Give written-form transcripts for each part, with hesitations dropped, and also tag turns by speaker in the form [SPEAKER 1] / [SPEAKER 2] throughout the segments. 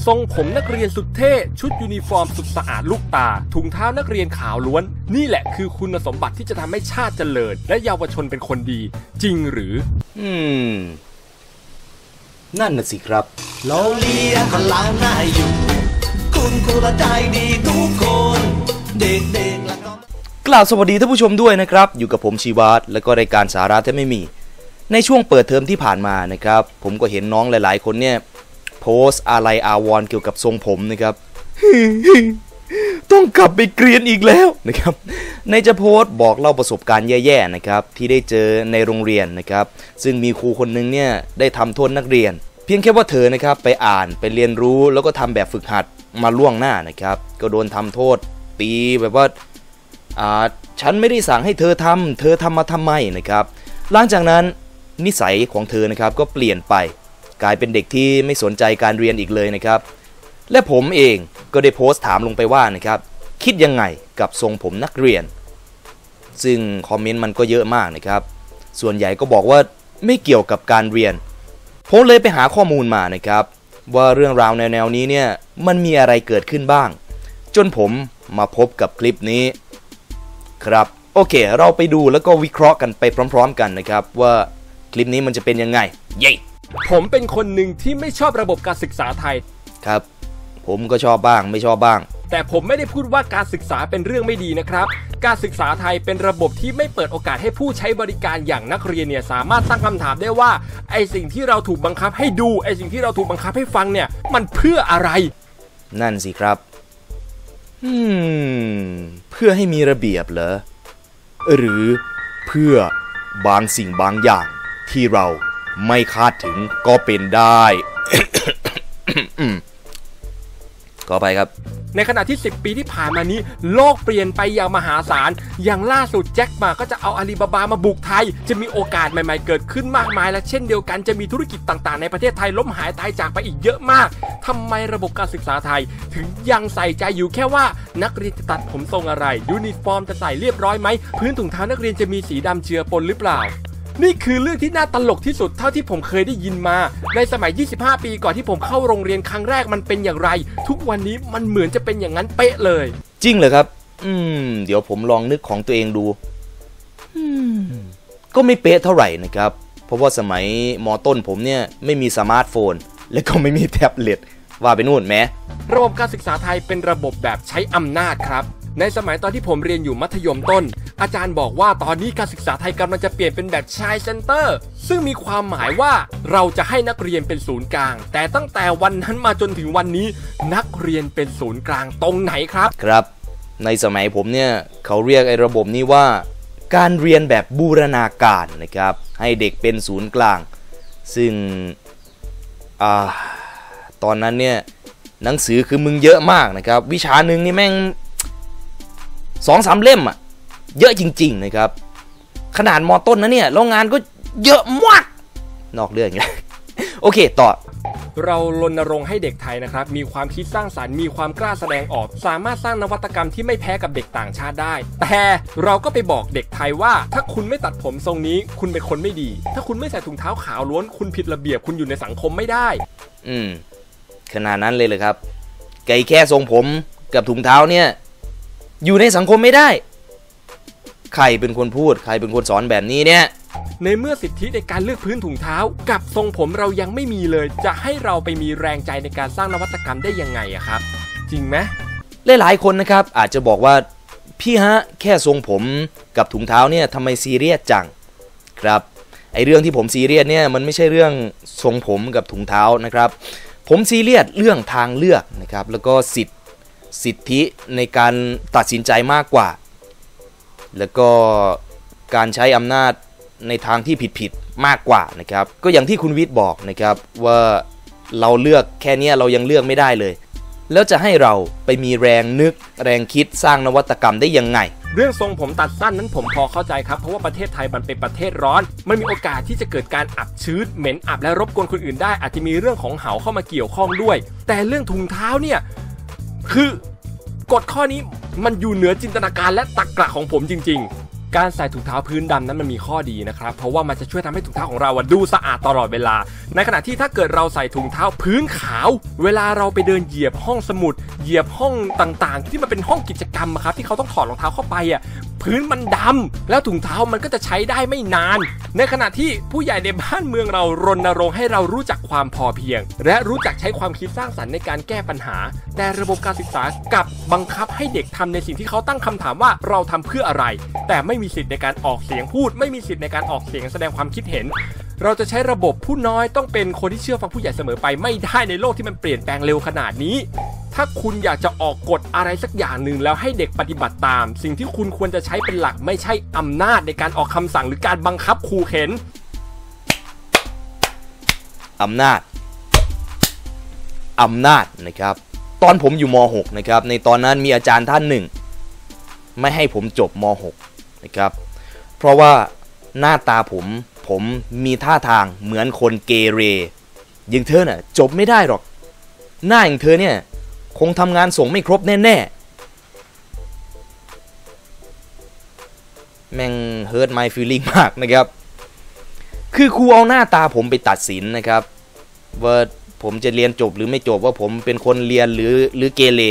[SPEAKER 1] ทรงผมนักเรียนสุดเท่ชุดยูนิฟอร์มสุดสะอาดลูกตาถุงเท้านักเรียนขาวล้วนนี่แหละคือคุณสมบัติที่จะทำให้ชาติเจริญและเยาวชนเป็นคนดีจริงหรือ
[SPEAKER 2] นั่นน่ะสิครับ
[SPEAKER 3] เราเลี้ยงพลังน่าอยู่คุณครูใจดีทุกคนเด็กๆแล้วก็
[SPEAKER 2] กล่าวสวัสดีท่านผู้ชมด้วยนะครับอยู่กับผมชีวาตและก็รายการสาระที่ไม่มีในช่วงเปิดเทอมที่ผ่านมานะครับผมก็เห็นน้องหลายๆคนเนี่ยโพสต์อะไรอาวรณ์เกี่ยวกับทรงผมนะครับ ต้องกลับไปเกรียนอีกแล้วนะครับในจะโพสต์บอกเล่าประสบการณ์แย่ๆนะครับที่ได้เจอในโรงเรียนนะครับซึ่งมีครูคนนึงเนี่ยได้ทำโทษนักเรียนเพียงแค่ว่าเธอนะครับไปอ่านไปเรียนรู้แล้วก็ทำแบบฝึกหัดมาล่วงหน้านะครับก็โดนทำโทษตีแบบว่าฉันไม่ได้สั่งให้เธอทำมาทำไมนะครับหลังจากนั้นนิสัยของเธอนะครับก็เปลี่ยนไปกลายเป็นเด็กที่ไม่สนใจการเรียนอีกเลยนะครับและผมเองก็ได้โพสต์ถามลงไปว่านะครับคิดยังไงกับทรงผมนักเรียนซึ่งคอมเมนต์มันก็เยอะมากนะครับส่วนใหญ่ก็บอกว่าไม่เกี่ยวกับการเรียนผมเลยไปหาข้อมูลมานะครับว่าเรื่องราวแนวนี้เนี่ยมันมีอะไรเกิดขึ้นบ้างจนผมมาพบกับคลิปนี้ครับโอเคเราไปดูแล้วก็วิเคราะห์กันไปพร้อมๆกันนะครับว่าคลิปนี้มันจะเป็นยังไงเย้
[SPEAKER 1] ผมเป็นคนหนึ่งที่ไม่ชอบระบบการศึกษาไทย
[SPEAKER 2] ครับผมก็ชอบบ้างไม่ชอบบ้าง
[SPEAKER 1] แต่ผมไม่ได้พูดว่าการศึกษาเป็นเรื่องไม่ดีนะครับการศึกษาไทยเป็นระบบที่ไม่เปิดโอกาสให้ผู้ใช้บริการอย่างนักเรียนเนี่ยสามารถตั้งคำถามได้ว่าไอสิ่งที่เราถูกบังคับให้ดูไอสิ่งที่เราถูกบังคับให้ฟังเนี่ยมันเพื่ออะไร
[SPEAKER 2] นั่นสิครับเพื่อให้มีระเบียบเหรอหรือเพื่อบางสิ่งบางอย่างที่เราไม่คาดถึงก็เป็นได้ ขอไปครับ
[SPEAKER 1] ในขณะที่10ปีที่ผ่านมานี้โลกเปลี่ยนไปอย่างมหาศาลอย่างล่าสุดแจ็คหม่าก็จะเอาอาลีบาบามาบุกไทยจะมีโอกาสใหม่ๆเกิดขึ้นมากมายและเช่นเดียวกันจะมีธุรกิจต่างๆในประเทศไทยล้มหายตายจากไปอีกเยอะมากทำไมระบบการศึกษาไทยถึงยังใส่ใจอยู่แค่ว่านักเรียนจะตัดผมทรงอะไรยูนิฟอร์มจะใส่เรียบร้อยไหมพื้นถุงเท้านักเรียนจะมีสีดำเจือปนหรือเปล่านี่คือเรื่องที่น่าตลกที่สุดเท่าที่ผมเคยได้ยินมาในสมัย25ปีก่อนที่ผมเข้าโรงเรียนครั้งแรกมันเป็นอย่างไรทุกวันนี้มันเหมือนจะเป็นอย่างนั้นเป๊ะเลย
[SPEAKER 2] จริงเหรอครับเดี๋ยวผมลองนึกของตัวเองดูก็ไม่เป๊ะเท่าไหร่นะครับเพราะว่าสมัยม.ต้นผมเนี่ยไม่มีสมาร์ทโฟนและก็ไม่มีแท็บเล็ตว่าไปนู่นแม้
[SPEAKER 1] ระบบการศึกษาไทยเป็นระบบแบบใช้อำนาจครับในสมัยตอนที่ผมเรียนอยู่มัธยมต้นอาจารย์บอกว่าตอนนี้การศึกษาไทยกำลังจะเปลี่ยนเป็นแบบชายเซ็นเตอร์ซึ่งมีความหมายว่าเราจะให้นักเรียนเป็นศูนย์กลางแต่ตั้งแต่วันนั้นมาจนถึงวันนี้นักเรียนเป็นศูนย์กลางตรงไหนครับ
[SPEAKER 2] ครับในสมัยผมเนี่ยเขาเรียกไอ้ระบบนี้ว่าการเรียนแบบบูรณาการนะครับให้เด็กเป็นศูนย์กลางซึ่งตอนนั้นเนี่ยหนังสือคือมึงเยอะมากนะครับวิชาหนึ่งนี่แม่ง2-3 เล่มเยอะจริงๆนะครับขนาดม.ต้นนะเนี่ยแล้วงานก็เยอะมากนอกเรื่องเลยโอเคต่อ
[SPEAKER 1] เรารณรงค์ให้เด็กไทยนะครับมีความคิดสร้างสรรค์มีความกล้าแสดงออกสามารถสร้างนวัตกรรมที่ไม่แพ้กับเด็กต่างชาติได้แต่เราก็ไปบอกเด็กไทยว่าถ้าคุณไม่ตัดผมทรงนี้คุณเป็นคนไม่ดีถ้าคุณไม่ใส่ถุงเท้าขาวล้วนคุณผิดระเบียบคุณอยู่ในสังคมไม่ได้
[SPEAKER 2] ขนาดนั้นเลยครับไก่แค่ทรงผมกับถุงเท้าเนี่ยอยู่ในสังคมไม่ได้ใครเป็นคนพูดใครเป็นคนสอนแบบนี้เนี่ย
[SPEAKER 1] ในเมื่อสิทธิในการเลือกพื้นถุงเท้ากับทรงผมเรายังไม่มีเลยจะให้เราไปมีแรงใจในการสร้างนวัตกรรมได้ยังไงอะครับจริงไหม
[SPEAKER 2] หลายคนนะครับอาจจะบอกว่าพี่ฮะแค่ทรงผมกับถุงเท้าเนี่ยทำไมซีเรียสจังครับไอเรื่องที่ผมซีเรียสเนี่ยมันไม่ใช่เรื่องทรงผมกับถุงเท้านะครับผมซีเรียสเรื่องทางเลือกนะครับแล้วก็สิทธิในการตัดสินใจมากกว่าแล้วก็การใช้อำนาจในทางที่ผิดมากกว่านะครับก็อย่างที่คุณวิทย์บอกนะครับว่าเราเลือกแค่นี้เรายังเลือกไม่ได้เลยแล้วจะให้เราไปมีแรงนึกแรงคิดสร้างนวัตกรรมได้ยังไง
[SPEAKER 1] เรื่องทรงผมตัดสั้นนั้นผมพอเข้าใจครับเพราะว่าประเทศไทยมันเป็นประเทศร้อนมันมีโอกาสที่จะเกิดการอับชื้นเหม็นอับและรบกวนคนอื่นได้อาจจะมีเรื่องของเหาเข้ามาเกี่ยวข้องด้วยแต่เรื่องถุงเท้าเนี่ยคือกฎข้อนี้มันอยู่เหนือจินตนาการและตรรกะของผมจริงๆการใส่ถุงเท้าพื้นดำนั้นมันมีข้อดีนะครับเพราะว่ามันจะช่วยทำให้ถุงเท้าของเราดูสะอาดตลอดเวลาในขณะที่ถ้าเกิดเราใส่ถุงเท้าพื้นขาวเวลาเราไปเดินเหยียบห้องสมุดเหยียบห้องต่างๆที่มันเป็นห้องกิจกรรมครับที่เขาต้องถอดรองเท้าเข้าไปพื้นมันดำแล้วถุงเท้ามันก็จะใช้ได้ไม่นานในขณะที่ผู้ใหญ่ในบ้านเมืองเรารณรงค์ให้เรารู้จักความพอเพียงและรู้จักใช้ความคิดสร้างสรรค์ในการแก้ปัญหาแต่ระบบการศึกษากลับบังคับให้เด็กทำในสิ่งที่เขาตั้งคำถามว่าเราทำเพื่ออะไรแต่ไม่มีสิทธิ์ในการออกเสียงพูดไม่มีสิทธิ์ในการออกเสียงแสดงความคิดเห็นเราจะใช้ระบบผู้น้อยต้องเป็นคนที่เชื่อฟังผู้ใหญ่เสมอไปไม่ได้ในโลกที่มันเปลี่ยนแปลงเร็วขนาดนี้ถ้าคุณอยากจะออกกฎอะไรสักอย่างหนึ่งแล้วให้เด็กปฏิบัติตามสิ่งที่คุณควรจะใช้เป็นหลักไม่ใช่อำนาจในการออกคำสั่งหรือการบังคับขู่เข็น
[SPEAKER 2] อำนาจนะครับตอนผมอยู่ม.6 นะครับในตอนนั้นมีอาจารย์ท่านหนึ่งไม่ให้ผมจบม.6 นะครับเพราะว่าหน้าตาผมมีท่าทางเหมือนคนเกเรอย่างเธอน่ะจบไม่ได้หรอกหน้าอย่างเธอเนี่ยคงทำงานส่งไม่ครบแน่ๆแม่ง hurt my feeling มากนะครับคือครูเอาหน้าตาผมไปตัดสินนะครับว่าผมจะเรียนจบหรือไม่จบว่าผมเป็นคนเรียนหรือเกเร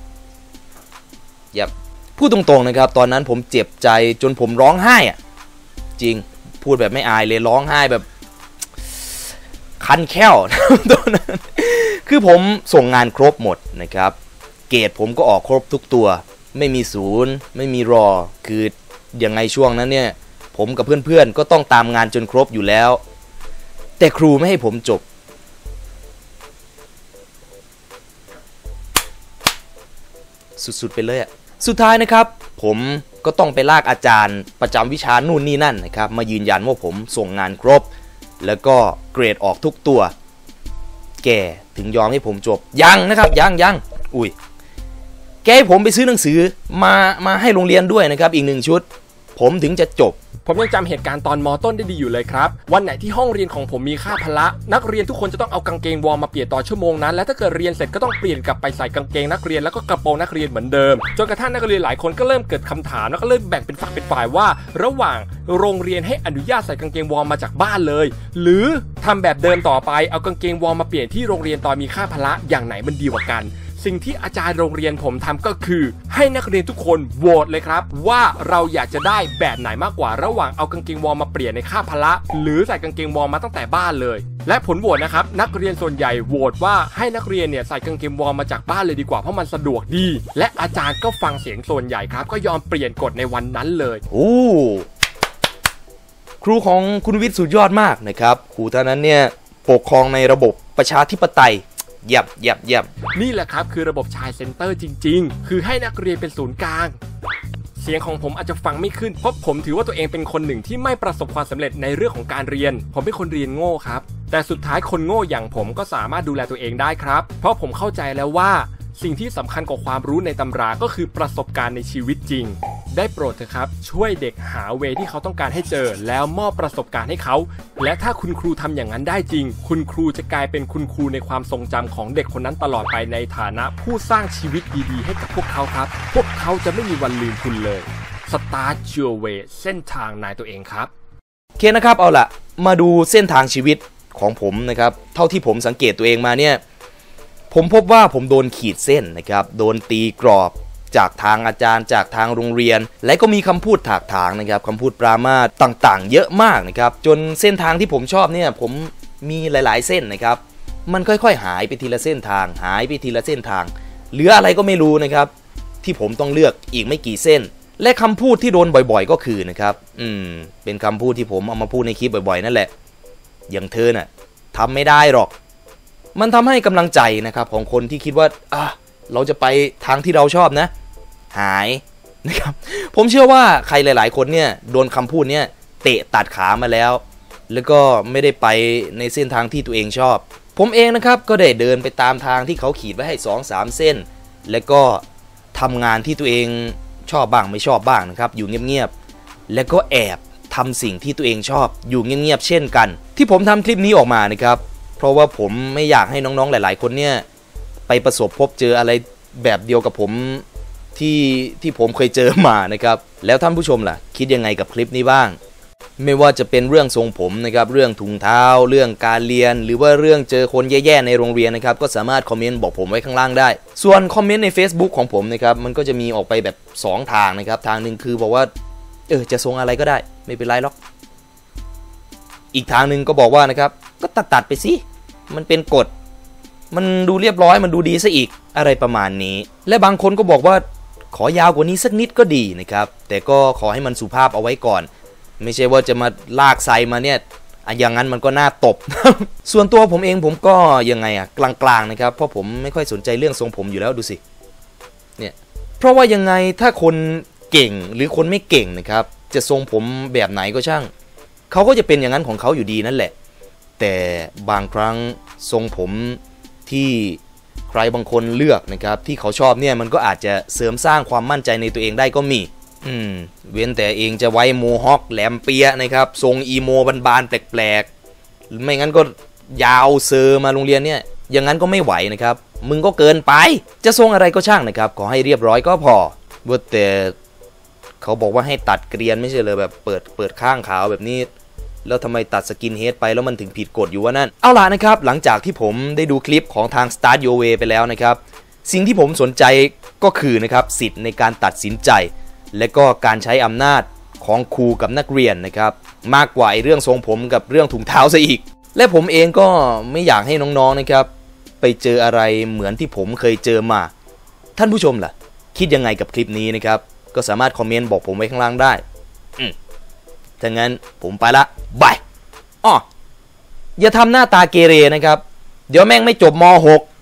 [SPEAKER 2] อย่าพูดตรงๆนะครับตอนนั้นผมเจ็บใจจนผมร้องไห้จริงพูดแบบไม่อายเลยร้องไห้แบบคันแค้วตอนนั้นคือผมส่งงานครบหมดนะครับเกรดผมก็ออกครบทุกตัวไม่มีศูนย์ไม่มีรอคือยังไงช่วงนั้นเนี่ยผมกับเพื่อนๆก็ต้องตามงานจนครบอยู่แล้วแต่ครูไม่ให้ผมจบสุดๆไปเลยสุดท้ายนะครับผมก็ต้องไปลากอาจารย์ประจำวิชานู่นนี่นั่นนะครับมายืนยันว่าผมส่งงานครบแล้วก็เกรดออกทุกตัวแกถึงยอมให้ผมจบยังนะครับยังอุ้ยแกให้ผมไปซื้อหนังสือมาให้โรงเรียนด้วยนะครับอีก1 ชุดผมถึงจะจบ
[SPEAKER 1] ผมยังจำเหตุการณ์ตอนม.ต้นได้ดีอยู่เลยครับวันไหนที่ห้องเรียนของผมมีค่าพละนักเรียนทุกคนจะต้องเอากางเกงวอร์มมาเปลี่ยนต่อชั่วโมงนั้นและถ้าเกิดเรียนเสร็จก็ต้องเปลี่ยนกลับไปใส่กางเกงนักเรียนแล้วก็กระโปรงนักเรียนเหมือนเดิมจนกระทั่งนักเรียนหลายคนก็เริ่มเกิดคำถามแล้วก็เริ่มแบ่งเป็นฝักเป็นฝ่ายว่าระหว่างโรงเรียนให้อนุญาตใส่กางเกงวอร์มมาจากบ้านเลยหรือทำแบบเดิมต่อไปเอากางเกงวอร์มมาเปลี่ยนที่โรงเรียนตอนมีค่าพละอย่างไหนมันดีกว่ากันสิ่งที่อาจารย์โรงเรียนผมทำก็คือให้นักเรียนทุกคนโหวตเลยครับว่าเราอยากจะได้แบบไหนมากกว่าระหว่างเอากางเกงวอร์มมาเปลี่ยนในค่าพละหรือใส่กางเกงวอร์มมาตั้งแต่บ้านเลยและผลโหวตนะครับนักเรียนส่วนใหญ่โหวตว่าให้นักเรียนเนี่ยใส่กางเกงวอร์มมาจากบ้านเลยดีกว่าเพราะมันสะดวกดีและอาจารย์ก็ฟังเสียงส่วนใหญ่ครับก็ยอมเปลี่ยนกฎในวันนั้นเลย
[SPEAKER 2] ครูของคุณวิทย์สุดยอดมากนะครับครูท่านนั้นเนี่ยปกครองในระบบประชาธิปไตยยับ
[SPEAKER 1] นี่แหละครับคือระบบชายเซ็นเตอร์จริงๆคือให้นักเรียนเป็นศูนย์กลางเสียงของผมอาจจะฟังไม่ขึ้นเพราะผมถือว่าตัวเองเป็นคนหนึ่งที่ไม่ประสบความสำเร็จในเรื่องของการเรียนผมเป็นคนเรียนโง่ครับแต่สุดท้ายคนโง่อย่างผมก็สามารถดูแลตัวเองได้ครับเพราะผมเข้าใจแล้วว่าสิ่งที่สำคัญกว่าความรู้ในตำราก็คือประสบการณ์ในชีวิตจริงได้โปรดเถอะครับช่วยเด็กหาเวที่เขาต้องการให้เจอแล้วมอบประสบการณ์ให้เขาและถ้าคุณครูทำอย่างนั้นได้จริงคุณครูจะกลายเป็นคุณครูในความทรงจำของเด็กคนนั้นตลอดไปในฐานะผู้สร้างชีวิตดีๆให้กับพวกเขาครับพวกเขาจะไม่มีวันลืมคุณเลย Start your way เส้นทางนายตัวเองครับ
[SPEAKER 2] โอเคนะครับเอาล่ะมาดูเส้นทางชีวิตของผมนะครับเท่าที่ผมสังเกตตัวเองมาเนี่ยผมพบว่าผมโดนขีดเส้นนะครับโดนตีกรอบจากทางอาจารย์จากทางโรงเรียนและก็มีคำพูดถากถางนะครับคำพูดปรามาสต่างๆเยอะมากนะครับจนเส้นทางที่ผมชอบเนี่ยผมมีหลายๆเส้นนะครับมันค่อยๆหายไปทีละเส้นทางหายไปทีละเส้นทางเหลืออะไรก็ไม่รู้นะครับที่ผมต้องเลือกอีกไม่กี่เส้นและคำพูดที่โดนบ่อยๆก็คือนะครับเป็นคำพูดที่ผมเอามาพูดในคลิปบ่อยๆนั่นแหละอย่างเธอน่ะทำไม่ได้หรอกมันทำให้กำลังใจนะครับของคนที่คิดว่าเราจะไปทางที่เราชอบนะหายนะครับผมเชื่อว่าใครหลายๆคนเนี่ยโดนคำพูดเนี่ยเตะตัดขามาแล้วก็ไม่ได้ไปในเส้นทางที่ตัวเองชอบผมเองนะครับก็ได้เดินไปตามทางที่เขาขีดไว้ให้ 2-3 เส้นแล้วก็ทำงานที่ตัวเองชอบบ้างไม่ชอบบ้างนะครับอยู่เงียบๆแล้วก็แอบทำสิ่งที่ตัวเองชอบอยู่เงียบๆเช่นกันที่ผมทำคลิปนี้ออกมานะครับเพราะว่าผมไม่อยากให้น้องๆหลายๆคนเนี่ยไปประสบพบเจออะไรแบบเดียวกับผมที่ผมเคยเจอมานะครับแล้วท่านผู้ชมล่ะคิดยังไงกับคลิปนี้บ้างไม่ว่าจะเป็นเรื่องทรงผมนะครับเรื่องถุงเท้าเรื่องการเรียนหรือว่าเรื่องเจอคนแย่ๆในโรงเรียนนะครับก็สามารถคอมเมนต์บอกผมไว้ข้างล่างได้ส่วนคอมเมนต์ใน Facebook ของผมนะครับมันก็จะมีออกไปแบบ2ทางนะครับทางหนึ่งคือบอกว่าจะทรงอะไรก็ได้ไม่เป็นไรหรอกอีกทางหนึ่งก็บอกว่านะครับก็ตัดไปสิมันเป็นกฎมันดูเรียบร้อยมันดูดีซะอีกอะไรประมาณนี้และบางคนก็บอกว่าขอยาวกว่านี้สักนิดก็ดีนะครับแต่ก็ขอให้มันสุภาพเอาไว้ก่อนไม่ใช่ว่าจะมาลากไซมาเนี่ยอย่างนั้นมันก็น่าตบ ส่วนตัวผมเองผมก็ยังไงกลางๆนะครับเพราะผมไม่ค่อยสนใจเรื่องทรงผมอยู่แล้วดูสิเนี่ยเพราะว่ายังไงถ้าคนเก่งหรือคนไม่เก่งนะครับจะทรงผมแบบไหนก็ช่างเขาก็จะเป็นอย่างนั้นของเขาอยู่ดีนั่นแหละแต่บางครั้งทรงผมที่ใครบางคนเลือกนะครับที่เขาชอบเนี่ยมันก็อาจจะเสริมสร้างความมั่นใจในตัวเองได้ก็มีเว้นแต่เองจะไว้โมฮอคแหลมเปียนะครับทรงอีโมบานๆแปลกๆไม่งั้นก็ยาวเซอร์มาโรงเรียนเนี่ยอย่างนั้นก็ไม่ไหวนะครับมึงก็เกินไปจะทรงอะไรก็ช่างนะครับขอให้เรียบร้อยก็พอว่าแต่เขาบอกว่าให้ตัดเกรียนไม่ใช่เลยแบบเปิดข้างขาวแบบนี้แล้วทำไมตัดสกินเฮดไปแล้วมันถึงผิดกฎอยู่วะนั่นเอาล่ะนะครับหลังจากที่ผมได้ดูคลิปของทาง Start Your Way ไปแล้วนะครับสิ่งที่ผมสนใจก็คือนะครับสิทธิ์ในการตัดสินใจและก็การใช้อำนาจของครูกับนักเรียนนะครับมากกว่าเรื่องทรงผมกับเรื่องถุงเท้าซะอีกและผมเองก็ไม่อยากให้น้องๆนะครับไปเจออะไรเหมือนที่ผมเคยเจอมาท่านผู้ชมล่ะคิดยังไงกับคลิปนี้นะครับก็สามารถคอมเมนต์บอกผมไว้ข้างล่างได้ถ้างั้นผมไปละบายอย่าทำหน้าตาเกเรนะครับเดี๋ยวแม่งไม่จบม.6